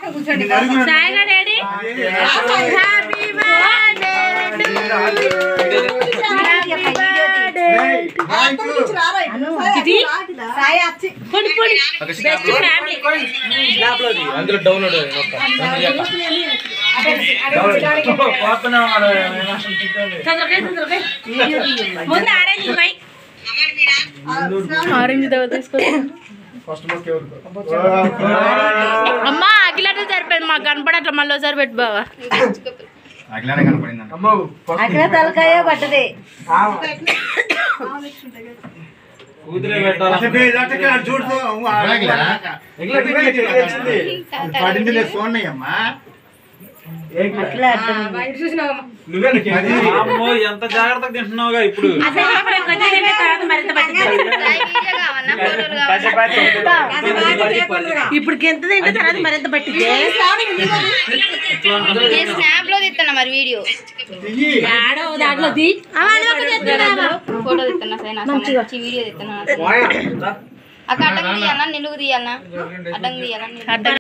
సాయిగా ready happy birthday ముందు orange తీసుకో అమ్మా అఖిలతో సరిపోయింది మాకు కనపడట్లా మళ్ళీ ఒకసారి పెట్టు బావా అఖిల తలకాయ పట్టది ఎంత జాగ్రత్తగా తింటున్నావుగా ఇప్పుడు ఇప్పుడు ఎంత తింటే తర్వాత మరింత పట్టింది స్నాప్ లో తీస్తున్నా మరి వీడియో దాంట్లో ఫోటో తీస్తున్నా వీడియో తీస్తున్నా అక్క అడ్డంగా తీయాలన్నా నిలుగు తీయాలన్నా అడ్డంగా తీయాలన్నా